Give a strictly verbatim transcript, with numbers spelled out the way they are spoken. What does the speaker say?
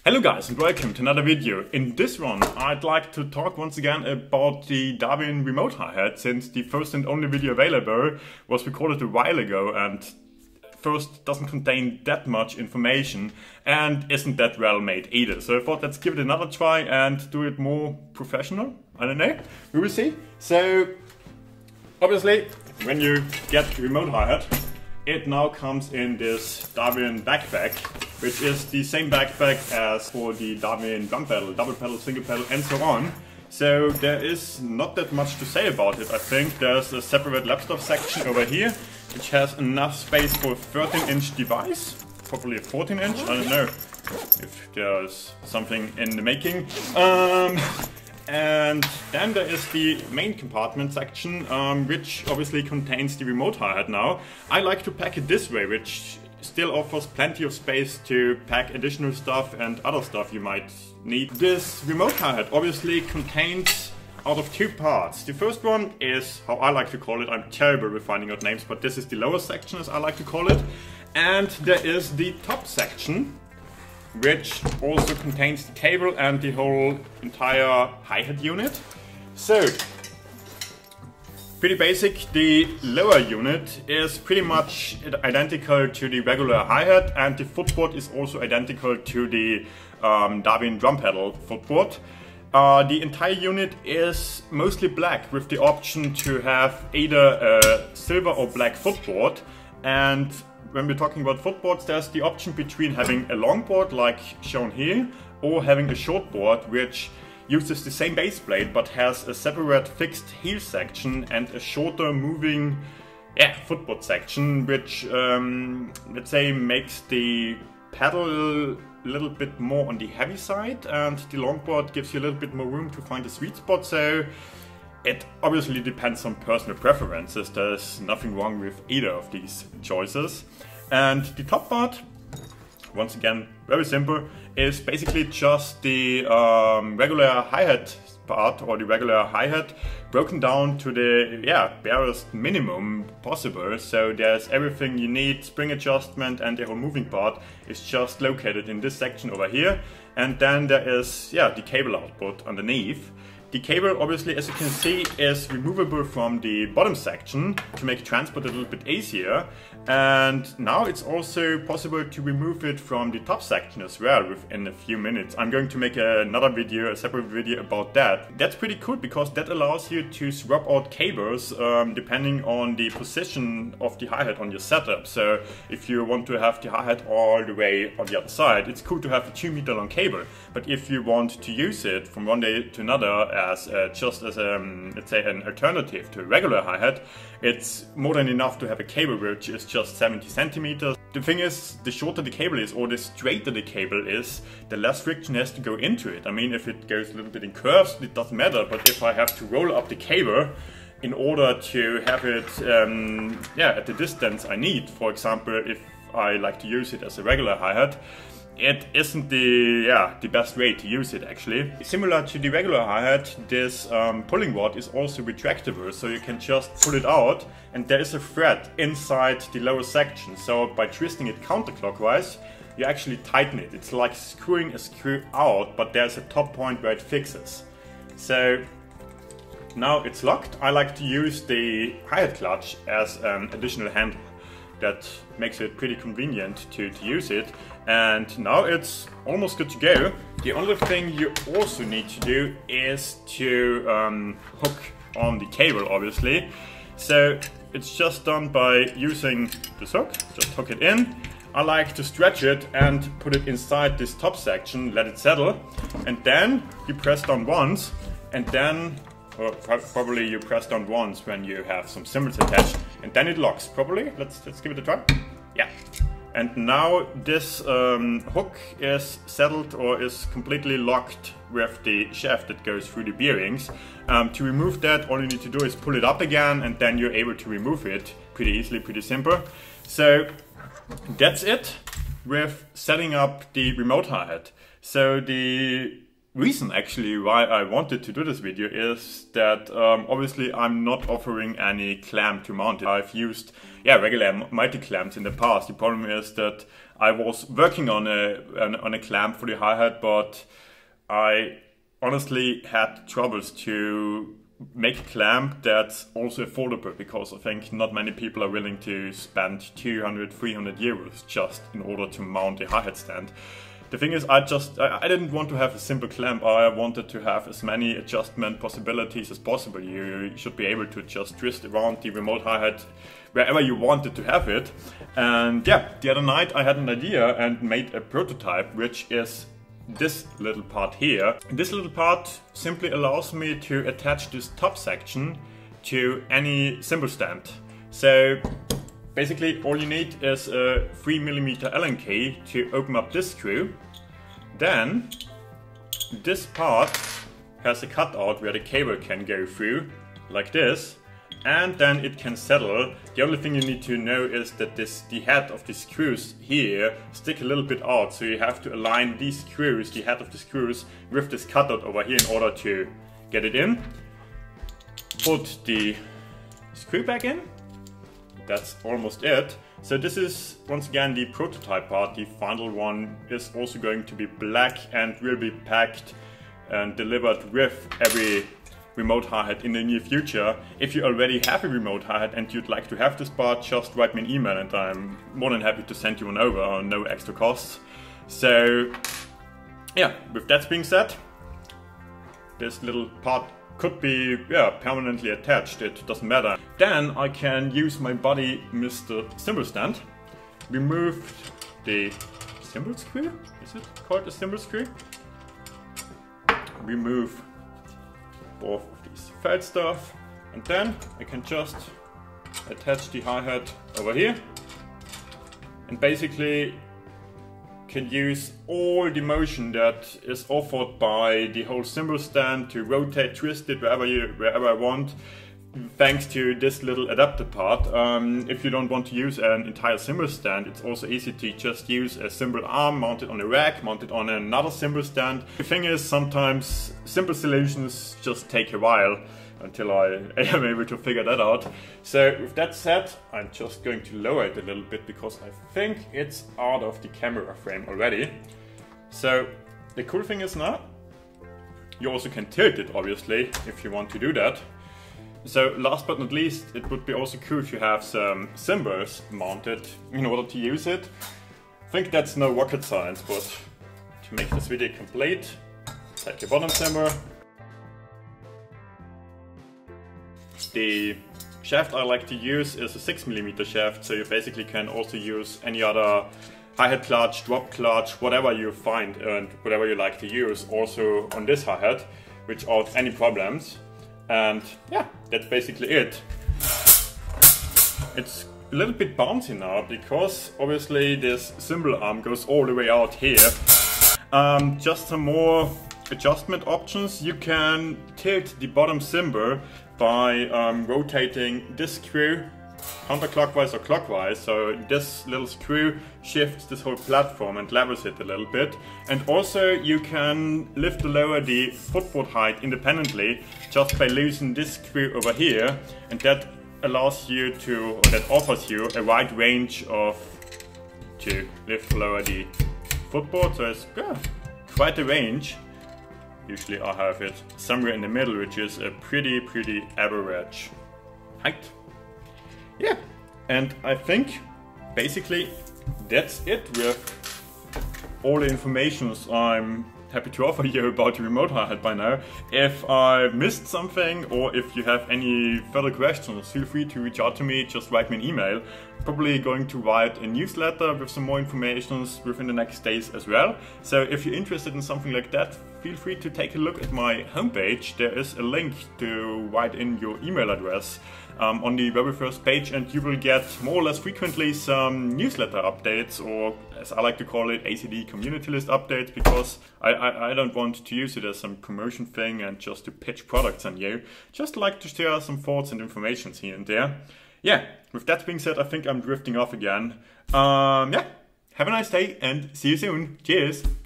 Hello guys and welcome to another video. In this one I'd like to talk once again about the Darwin remote hi-hat, since the first and only video available was recorded a while ago and first doesn't contain that much information and isn't that well made either. So I thought let's give it another try and do it more professional. I don't know, we will see. So obviously when you get the remote hi-hat, it now comes in this Darwin backpack, which is the same backpack as for the Darwin drum pedal, double pedal, single pedal and so on. So there is not that much to say about it. I think there's a separate laptop section over here, which has enough space for a thirteen inch device, probably a fourteen inch, I don't know if there's something in the making. Um, And then there is the main compartment section, um, which obviously contains the remote hi-hat now. I like to pack it this way, which still offers plenty of space to pack additional stuff and other stuff you might need. This remote hi-hat obviously contains out of two parts. The first one is how I like to call it. I'm terrible with finding out names, but this is the lower section as I like to call it. And there is the top section, which also contains the cable and the whole entire hi-hat unit. So, pretty basic. The lower unit is pretty much identical to the regular hi-hat, and the footboard is also identical to the um, Darwin drum pedal footboard. Uh, the entire unit is mostly black, with the option to have either a silver or black footboard. And when we're talking about footboards, there's the option between having a long board like shown here, or having a short board which uses the same base plate but has a separate fixed heel section and a shorter moving yeah, footboard section, which um, let's say makes the pedal a little bit more on the heavy side, and the long board gives you a little bit more room to find the sweet spot. So it obviously depends on personal preferences. There's nothing wrong with either of these choices. And the top part, once again, very simple, is basically just the um, regular hi-hat part, or the regular hi-hat broken down to the yeah barest minimum possible. So there's everything you need, spring adjustment, and the whole moving part is just located in this section over here. And then there is yeah the cable output underneath. The cable, obviously, as you can see, is removable from the bottom section to make transport a little bit easier. And now it's also possible to remove it from the top section as well within a few minutes. I'm going to make another video, a separate video about that. That's pretty cool because that allows you to swap out cables um, depending on the position of the hi-hat on your setup. So if you want to have the hi-hat all the way on the other side, it's cool to have a two meter long cable. But if you want to use it from one day to another as uh, just as a, um, let's say, an alternative to a regular hi-hat, it's more than enough to have a cable which is just seventy centimeters. The thing is, the shorter the cable is, or the straighter the cable is, the less friction has to go into it. I mean, if it goes a little bit in curves, it doesn't matter, but if I have to roll up the cable in order to have it um, yeah, at the distance I need, for example, if I like to use it as a regular hi-hat, it isn't the yeah the best way to use it actually. Similar to the regular hi-hat, this um, pulling rod is also retractable, so you can just pull it out and there is a thread inside the lower section. So by twisting it counterclockwise, you actually tighten it. It's like screwing a screw out, but there's a top point where it fixes. So now it's locked. I like to use the hi-hat clutch as an additional handle. That makes it pretty convenient to, to use it. And now it's almost good to go. The only thing you also need to do is to um, hook on the cable, obviously. So it's just done by using this hook, just hook it in. I like to stretch it and put it inside this top section, let it settle. And then you press down once, and then or probably you press down once when you have some cymbals attached, and then it locks probably. Let's let's give it a try. Yeah. And now this um, hook is settled, or is completely locked with the shaft that goes through the bearings. Um, to remove that, all you need to do is pull it up again, and then you're able to remove it pretty easily, pretty simple. So that's it with setting up the remote hi-hat. So the reason actually why I wanted to do this video is that um, obviously I'm not offering any clamp to mount it. I've used yeah regular mighty clamps in the past. The problem is that I was working on a on a clamp for the hi-hat, but I honestly had troubles to make a clamp that's also affordable, because I think not many people are willing to spend two hundred, three hundred euros just in order to mount a hi-hat stand. The thing is, I just I, I didn't want to have a simple clamp. I wanted to have as many adjustment possibilities as possible. You should be able to just twist around the remote hi-hat wherever you wanted to have it. And yeah, the other night I had an idea and made a prototype, which is this little part here. This little part simply allows me to attach this top section to any cymbal stand. So basically all you need is a three millimeter Allen key to open up this screw. Then this part has a cutout where the cable can go through, like this, and then it can settle. The only thing you need to know is that this, the head of the screws here stick a little bit out, so you have to align these screws, the head of the screws, with this cutout over here in order to get it in. Put the screw back in. That's almost it. So this is once again the prototype part. The final one is also going to be black and will be packed and delivered with every remote hi-hat in the near future. If you already have a remote hi-hat and you'd like to have this part, just write me an email and I'm more than happy to send you one over on no extra costs. So yeah, with that being said, this little part could be yeah, permanently attached, it doesn't matter. Then I can use my buddy Mister Cymbal Stand, remove the cymbal screw, is it called a cymbal screw? Remove both of these felt stuff, and then I can just attach the hi-hat over here and basically can use all the motion that is offered by the whole cymbal stand to rotate, twist it wherever you wherever I want, thanks to this little adapter part. Um, if you don't want to use an entire cymbal stand, it's also easy to just use a cymbal arm mounted on a rack, mounted on another cymbal stand. The thing is, sometimes simple solutions just take a while until I am able to figure that out. So with that said, I'm just going to lower it a little bit because I think it's out of the camera frame already. So the cool thing is now, you also can tilt it obviously if you want to do that. So last but not least, it would be also cool to have some cymbals mounted in order to use it. I think that's no rocket science, but to make this video complete, take your bottom cymbal. The shaft I like to use is a six millimeter shaft, so you basically can also use any other hi-hat clutch, drop clutch, whatever you find and whatever you like to use also on this hi-hat, without any problems. And yeah, that's basically it. It's a little bit bouncy now because obviously this cymbal arm goes all the way out here. Um, just some more adjustment options. You can tilt the bottom cymbal by um, rotating this screw counterclockwise or clockwise, so this little screw shifts this whole platform and levels it a little bit. And also you can lift or lower the footboard height independently just by loosening this screw over here, and that allows you to, or that offers you a wide range of to lift or lower the footboard, so it's yeah, quite a range. Usually I have it somewhere in the middle, which is a pretty, pretty average height. Yeah, and I think basically that's it with all the information I'm happy to offer you about the remote hi-hat by now. If I missed something or if you have any further questions, feel free to reach out to me, just write me an email. Probably going to write a newsletter with some more information within the next days as well. So if you're interested in something like that, feel free to take a look at my homepage. There is a link to write in your email address um, on the very first page, and you will get more or less frequently some newsletter updates, or as I like to call it, A C D community list updates, because I, I, I don't want to use it as some promotion thing and just to pitch products on you. Just like to share some thoughts and information here and there. Yeah, with that being said, I think I'm drifting off again. Um, yeah, have a nice day and see you soon. Cheers!